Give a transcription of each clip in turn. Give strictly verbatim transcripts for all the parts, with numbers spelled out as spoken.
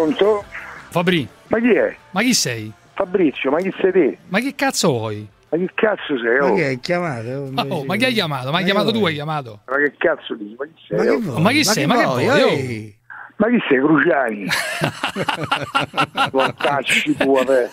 Pronto? Fabri. Ma chi è? Ma chi sei? Fabrizio, ma chi sei te? Ma che cazzo vuoi? Ma che cazzo sei? Ma Oh? chi hai chiamato? Oh, ma chi hai chiamato? Ma hai chiamato tu, hai chiamato? Ma che cazzo dici? Ma chi sei? Ma che Oh? vuoi? Ma chi sei? Ma che vuoi? Ehi. Ma chi sei, Cruciani? Mortacci tua, beh.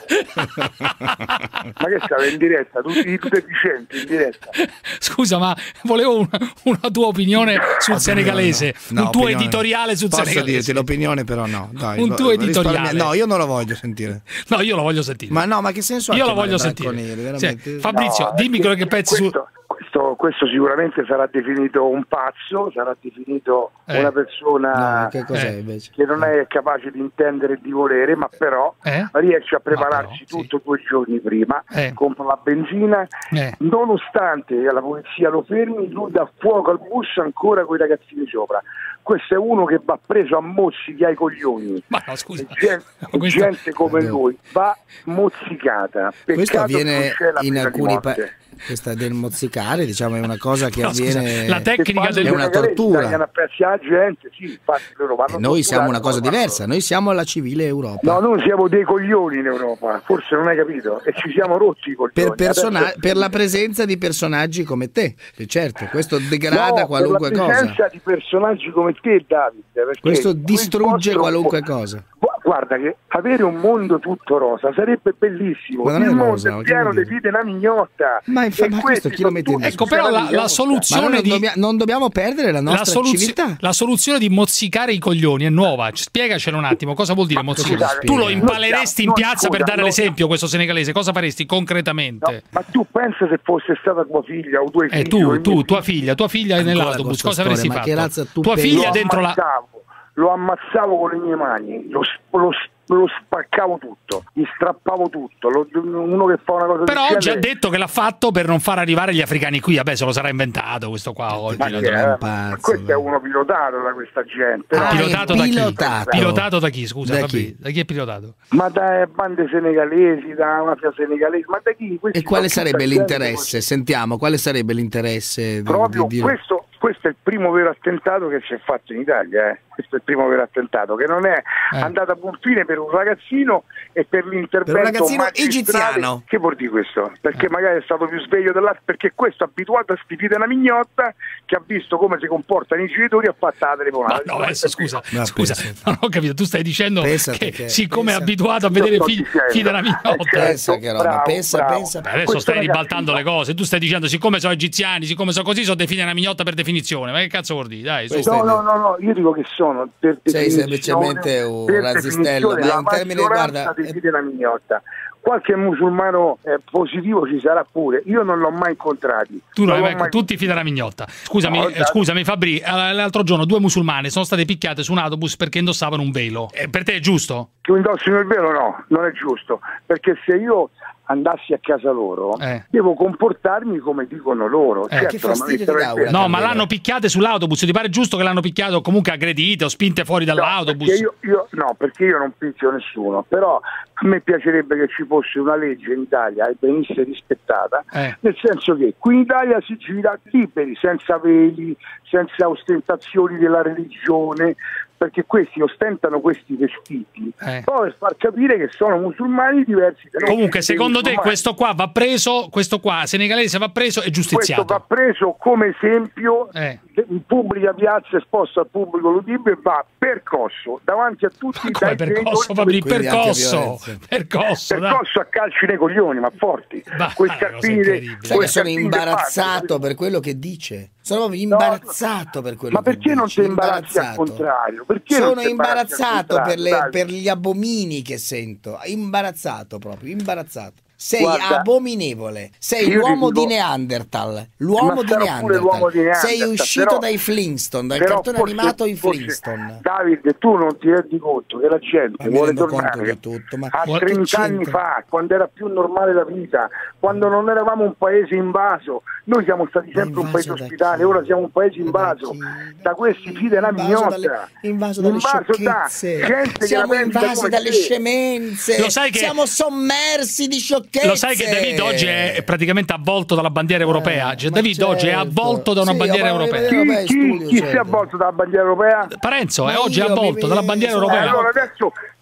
Ma che stai in diretta? Tutti, tutti deficienti in diretta. Scusa, ma volevo una, una tua opinione sul senegalese. No, un tuo opinione. editoriale sul Posso senegalese. dirti l'opinione, però no. Dai, Un tuo editoriale. No, io non lo voglio sentire. No, io lo voglio sentire. Ma no, ma che senso ha? Io lo chiamare voglio sentire. bracconieri, Sì. veramente? Fabrizio, No, dimmi è quello che pensi su... questo, questo, questo sicuramente sarà definito un pazzo, sarà definito Eh. una persona No, che cos'è Eh. invece? che non è capace di intendere e di volere, ma però Eh? riesce a prepararsi però, tutto due giorni prima, Eh. compra la benzina, Eh. nonostante la polizia lo fermi, lui dà fuoco al bus ancora con i ragazzini sopra. Questo è uno che va preso a mozzichi ai coglioni. Ma no, scusa. E gente, Ma questo- gente come lui va mozzicata. Questo Peccato che avviene non c'è la in pena di alcuni morte. paesi. Questa del mozzicare, diciamo, è una cosa che No, scusa, avviene. la tecnica Che del... È una fanno i senegalesi, tortura. tagliano a pezzi la gente, sì, infatti loro vanno E noi siamo una cosa torturati, diversa, noi siamo la civile Europa. No, noi siamo dei coglioni in Europa, forse non hai capito, e ci siamo rotti i coglioni. Per, persona- Adesso- per la presenza di personaggi come te, e certo, questo degrada No, qualunque per la cosa. presenza di personaggi come te, Davide, perché Questo il distrugge vostro- qualunque cosa. Gu- Guarda che avere un mondo tutto rosa sarebbe bellissimo. Ma non Il è mondo rosa, è che pieno vuol di dire? vite una mignotta. Ma infa- E ma questi questo chi lo sono mette in tutti discussione? Ecco, però la, la mignotta. Ma soluzione noi non, di... dobbia- non dobbiamo perdere la La, nostra soluzio- civiltà. la soluzione di mozzicare i coglioni è nuova. Spiegacelo un attimo, cosa vuol dire Ma mozzicare? scusa, Tu lo eh, impaleresti in no, piazza per scusa, dare no. l'esempio, questo senegalese, cosa faresti No, concretamente? ma tu pensa se fosse stata tua figlia o tuoi figli? Eh, tu, o i tu, miei tua figli, figlia, tua figlia è Ancora nell'autobus, questa cosa avresti storia, ma che fatto? razza tu Tua pensi? figlia lo dentro la... ammazzavo, lo ammazzavo con le mie mani, lo, lo, lo spaccavo tutto, gli strappavo tutto. Lo, uno che fa una cosa Però del oggi ha genere- detto che l'ha fatto per non far arrivare gli africani qui. Vabbè, se lo sarà inventato questo qua oggi. Ma Lo che, trovo un eh, pazzo, questo è guarda. uno pilotato da questa gente, Ah, no? Pilotato è da chi? pilotato. Pilotato da chi? Scusa, Da Fabri, chi? da chi è pilotato? Ma da bande senegalesi, da mafia senegalese, ma da chi? Questi E quale sono tutta sarebbe gente l'interesse? Sentiamo, quale sarebbe l'interesse di, Proprio di dire? questo, questo è il primo vero attentato che si è fatto in Italia, eh. Questo è il primo vero attentato, che non è Eh. andato a buon fine per un ragazzino e per l'intervento Per un ragazzino magistrale. egiziano. Che vuol dire questo? Perché Eh. magari è stato più sveglio dell'altro, perché questo abituato a stipite una mignotta che ha visto come si comportano i genitori, ha fatto la Ma telefonata. no, adesso scusa, Ma scusa, pensa. non ho capito. Tu stai dicendo Pensate che, che- siccome è pensa- abituato a Io vedere sto figli dicendo. figli della Eh, mignotta. certo. Pensa che roba, bravo, pensa, bravo. pensa. Beh, adesso Questo stai ragazzino- ribaltando le cose. Tu stai dicendo, siccome sono egiziani, siccome sono così, sono definiti una mignotta per definizione. Ma che cazzo vuol dire? Dai, su. Questo No, è- no, no, no, io dico che sono per Sei definizione- semplicemente un per razzistello, definizione ma la in termini, maggioranza guarda, dei figli della mignotta. Qualche musulmano eh, positivo ci sarà pure, io non l'ho mai incontrati. Tu non Non hai l'ho mai... mai- tutti figli della mignotta. Scusami, No, eh, dai. scusami Fabri, eh, l'altro giorno due musulmane sono state picchiate su un autobus perché indossavano un velo. Eh, per te è giusto? Che indossino il velo no, non è giusto, perché se io andassi a casa loro Eh. devo comportarmi come dicono loro. Eh. Certo, Che non fastidio metterò ti il dà velo. una No, ma candela. l'hanno picchiate sull'autobus. Ti pare giusto che l'hanno picchiato o comunque aggredite o spinte fuori No, dall'autobus? perché io, io- no, perché io non picchio nessuno, però a me piacerebbe che ci fosse una legge in Italia e venisse rispettata, Eh. nel senso che qui in Italia si gira liberi, senza veli, senza ostentazioni della religione, perché questi ostentano questi vestiti, Eh. poi per far capire che sono musulmani diversi da noi. Comunque, Dei secondo te musulmani. questo qua va preso, questo qua senegalese va preso e Questo giustiziato? va preso come esempio Eh. in pubblica piazza esposto al pubblico ludibrio e va percosso davanti a tutti. Come dai percosso, genitori, Fabri? Quindi anche Percosso, violenza. percosso, dai. percosso a calci nei coglioni, ma forti. Ma- Quei ma è una cosa scarpini, incredibile. Sai quei che sono scarpini imbarazzato del per quello che dice. Sono proprio No, imbarazzato per quello ma che perché non dice. ti imbarazzi al Imbarazzato. contrario? Perché non Sono ti imbarazzi al imbarazzato per, le- contrario? per gli abomini che sento. Imbarazzato proprio, imbarazzato. Sei Guarda, abominevole. Sei io ti l'uomo dico- di Neanderthal. L'uomo Ma di sarò pure l'uomo di Neanderthal. Sei Neanderthal, uscito però- dai Flintstone, dal però cartone forse- animato i forse- Flintstone. Davide, tu non ti rendi conto che la gente Ma mi vuole rendo tornare conto di tutto, ma a che trenta anni c'entra? fa, quando era più normale la vita, quando non eravamo un paese invaso. Noi siamo stati Ma sempre un invaso paese da ospitale, chi? ora siamo un paese Da invaso chi? da questi figli della Invaso mignotta. dalle- invaso dalle da sciocchezze. gente che Siamo la pensa invasi come dalle te. scemenze. Lo sai che- Siamo sommersi di sciocchezze. Lo sai che David oggi è praticamente avvolto dalla bandiera europea? Cioè, ma David oggi è certo. avvolto da una Sì, bandiera ma- europea. Chi- Chi, chi, studio, chi si è certo. avvolto dalla bandiera europea? Parenzo è Ma oggi è io mi- avvolto dalla bandiera sono- europea. Allora adesso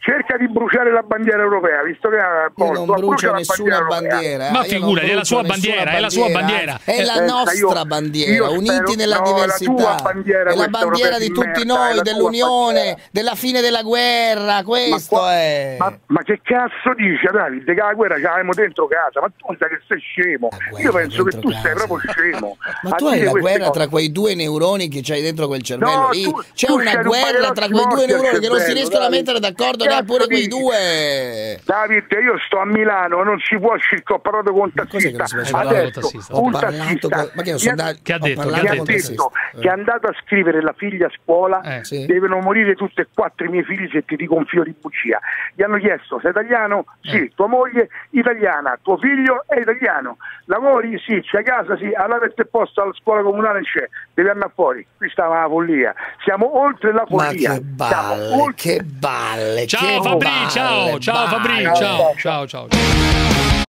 cerca di bruciare la bandiera europea, visto che ha Io non brucio nessuna bandiera, bandiera. Ma figurati, è la sua bandiera, è la sua bandiera. È la nostra io, bandiera, io uniti spero, nella no, diversità. La bandiera, è la bandiera di tutti merda, noi, dell'Unione, della fine della guerra, questo ma qua, è. Ma, ma che cazzo dici, Davide? Che la guerra ce l'abbiamo dentro casa, ma tu sai che sei scemo. Io penso che tu casa. sei proprio scemo. Ma tu hai la guerra cose. tra quei due neuroni che c'hai dentro quel cervello no, lì? Tu, C'è tu una guerra tra quei due neuroni che non si riescono Davide. a mettere d'accordo neppure quei due. Davide, io sto a Milano, non si può circo, ho parlato con un tassista. Adesso un tassista ma che, sono da... che ha detto, che, ha detto che è andato a scrivere la figlia a scuola, eh, sì. devono morire tutti e quattro i miei figli se ti dico un filo di bugia. Gli hanno chiesto: sei italiano? Sì. Eh. Tua moglie italiana, tuo figlio è italiano, lavori? Sì. C'è casa? Sì. Allora per te posto alla scuola comunale c'è, devi andare fuori. Qui stava la follia, siamo oltre la follia. Ma che balle, oltre... che balle. Ciao che Fabri, balle, ciao, ciao balle. Fabri, ciao, ciao, ciao. ciao.